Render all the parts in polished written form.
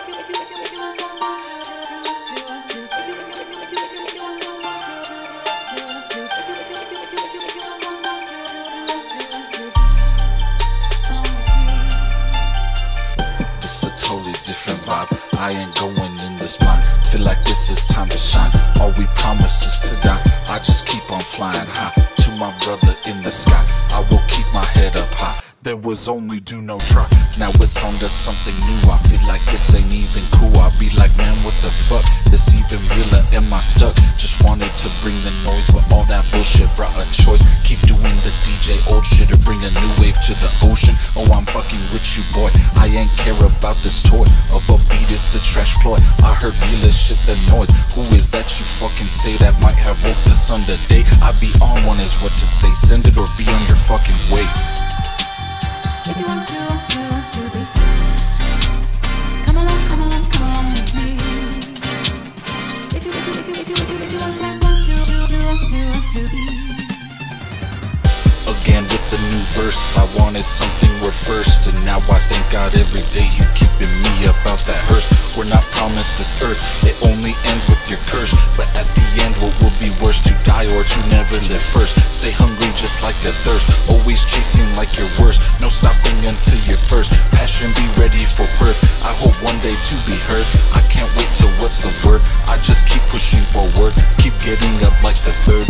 Different vibe, I ain't going in this mind. Feel like this is time to shine. All we promise is to die. I just keep on flying high to my brother in the sky. I will keep my head up high. There was only do no try. Now it's on to something new. I feel like this ain't even cool. I be like, man, what the fuck? It's even realer. Am I stuck? Just wanted to bring the noise, but all that bullshit brought a choice. Keep doing the DJ old shit or bring a new wave to the ocean. Oh, I'm fucking with you, boy. I ain't care about this toy of a beat, it's a trash ploy. I heard real as shit, the noise. Who is that you fucking say that might have woke the sun today? I be on one is what to say. Send it or be on your fucking way. If you want to be free, come along with me. If you want to be. Again with the new verse, I wanted something we're first, and now I thank God every day He's keeping me about that hearse. We're not promised this earth, it only ends with your curse. But at the end, what will be worse, to die or to never live first? Stay hungry just like a thirst, always chasing like your worst. No stopping until you're first, passion be ready for birth. I hope one day to be heard, I can't wait till what's the word. I just keep pushing forward, keep getting up like the third.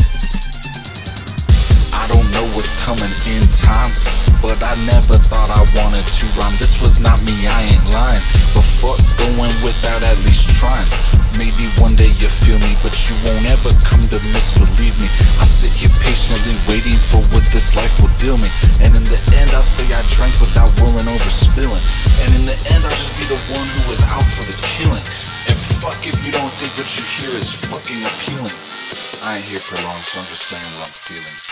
I don't know what's coming in time, but I never thought I wanted to rhyme. This was not me, I ain't lying, but fuck going without at least trying. Maybe one day you feel me, but you won't ever come to misbelieve me. I sit here patiently waiting for what this life will deal me, and in the end I'll say I drank without rolling over spilling, and in the end I'll just be the one who is out for the killing. And fuck if you don't think what you hear is fucking appealing. I ain't here for long, so I'm just saying what I'm feeling.